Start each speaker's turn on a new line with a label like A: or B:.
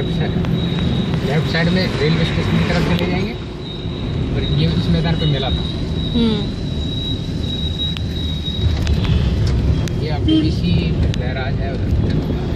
A: Left side में railway station की तरफ चले जाएंगे और ये उस मैदान पे मेला था। ये आपकी BC बैराज है उधर।